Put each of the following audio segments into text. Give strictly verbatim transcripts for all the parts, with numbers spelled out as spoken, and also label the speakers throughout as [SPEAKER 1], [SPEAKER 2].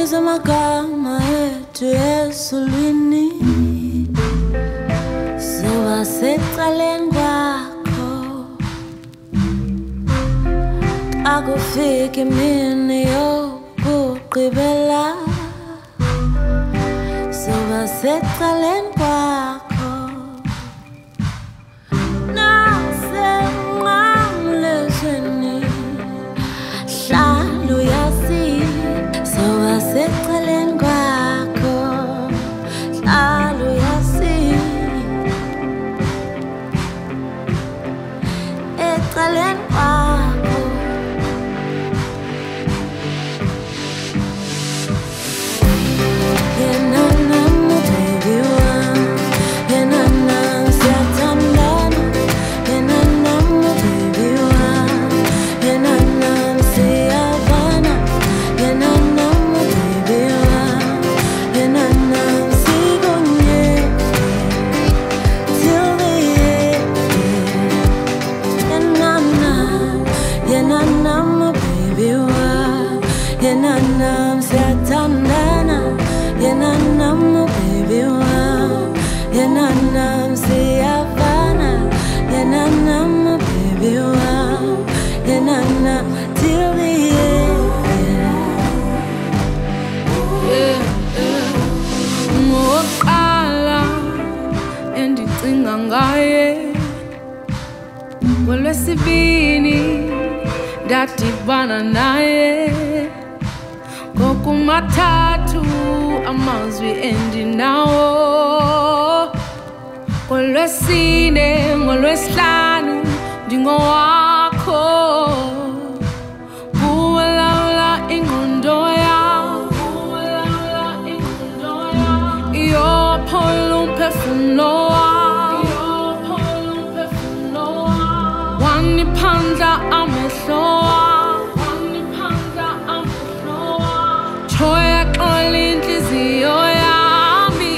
[SPEAKER 1] Biza magama ethu esulwini Soba secaleni kwakho Akufika imini yokugqibela Soba secaleni kwakho Nasenqamlezweni Hlala uyazi Soba secaleni kwakho Hlala uyazi Ecaleni kwakho Yena nami baby wami Yena nami siyathandana Yena nami baby wami Yena nami siyavana Yena nami baby wami Yena nami sikunye Till the end Yena nami Yena nami baby wami Yena nami siyathandana Yena nami baby wami Yena nami siyavana Yena nami baby wami Yena nami till the end Ngoqala endicinga ngaye ngolwesibini ndadibana naye ngokumathathu amazwi endinawo ngolwesine ngolwesihlanu ndingowakho kuwelawula ingqondo yam iyophola umphefumlo wam waniphandla amehlo wam choya xola intliziyo yami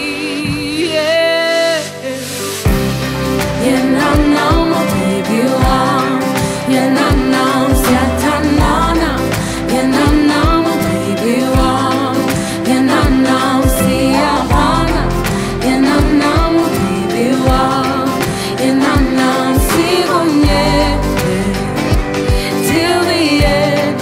[SPEAKER 1] Yena nami baby wami Yena nami siyathandana Yena nami baby wami Yena nami siyavana Yena nami baby wami Yena nami sikunye till the end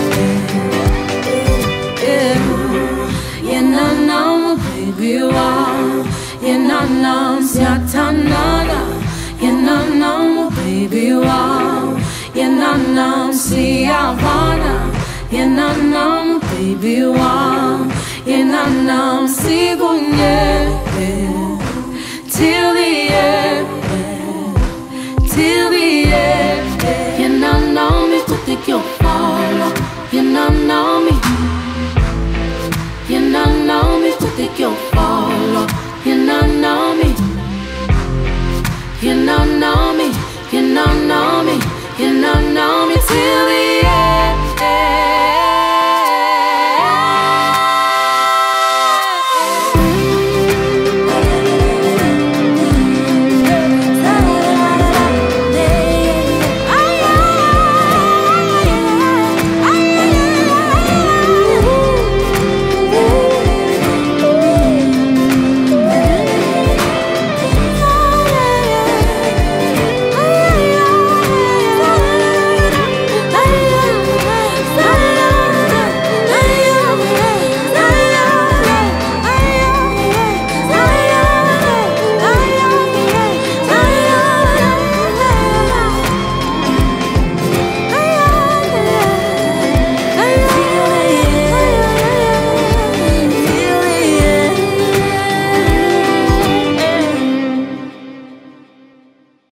[SPEAKER 1] Yena nami baby wami Yena nami siyathandana Yena nami baby wami Yena nami siyavana Yena nami baby wami Yena nami sikunye till the end till the end Yena nami kuthi kuyofala Yena nami Yena nami kuthi kuyofala Yena nami Yena nami Yena nami Yena nami till the